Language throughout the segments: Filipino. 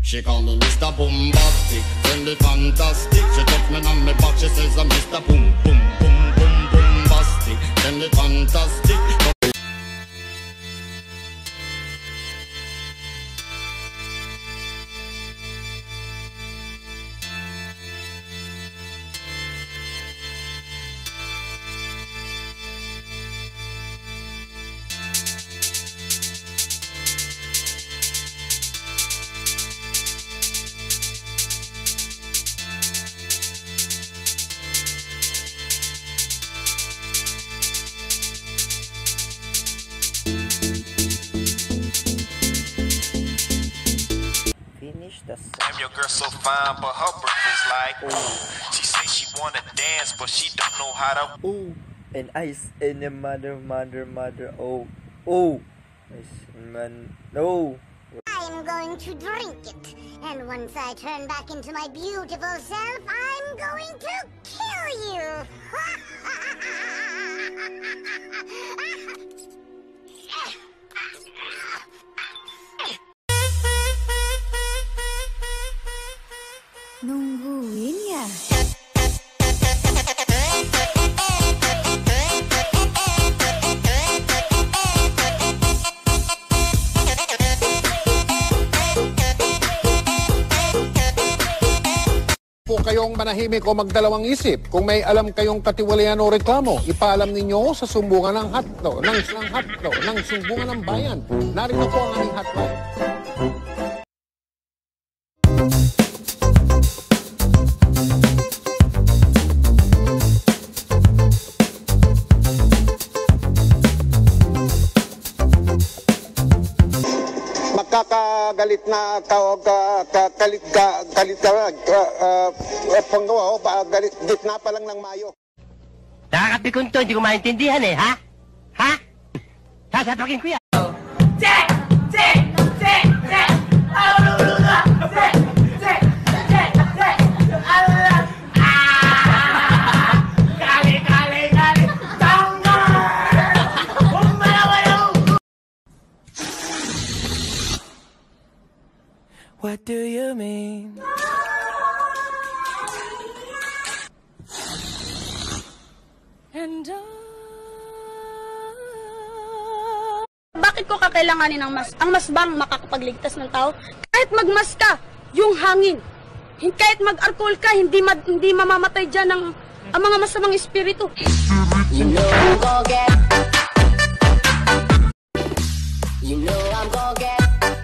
She call me Mr. Bombastic, friendly fantastic. She touch me on me back, she says I'm Mr. Boom Boom Boom Boom Bombastic, friendly fantastic. Damn, your girl so fine, but her breath is like ooh. She say she wanna dance, but she don't know how to ooh. And ice in the mother. Oh, ice man. No. I'm going to drink it, and once I turn back into my beautiful self, I'm going to kill you. Nungguin ya. Po kayong manahimik o magdalawang isip. Kung may alam kayong katiwalian o reklamo, ipaalam ninyo sa sumbungan ng sumbungan ng bayan. Narito po ang aming hotline. Magkakagalit na panggawa o galit na pa lang ng mayo. Nakakapikon to, hindi ko maintindihan eh, ha? Ha? Sasapakin ko yan. What do you mean? And bakit ko kakailanganin ng mask? Ang mask bang makakapagligtas ng tao? Kahit magmask ka, yung hangin. Kahit mag-alcohol ka, hindi mamamatay dyan ang mga masamang espiritu. You know I'm gonna get. You know I'm gonna get.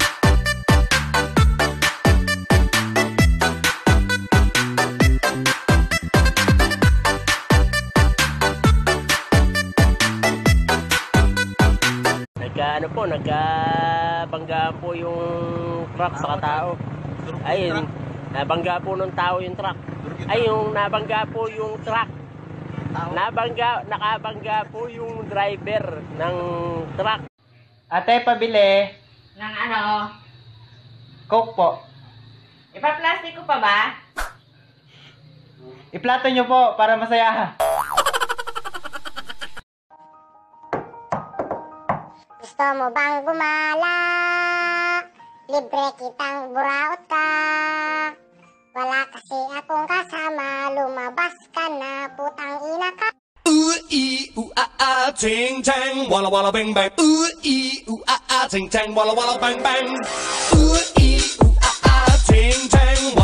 Nagkabangga po yung truck sa katao. Ayun, nabangga po ng tao yung truck. Ayun, nabangga po yung truck. Nakabangga po yung driver ng truck. Ate, pabili. Ng ano? Coke po. Ipa-plastic ko pa ba? Iplato nyo po para masaya. Gusto mo bang gumala? Libre kitang buraot ka. Wala kasi akong kasama. Lumabas ka na, putang ina ka. Ting tang, walla walla bang bang. Ting tang, walla walla bang bang.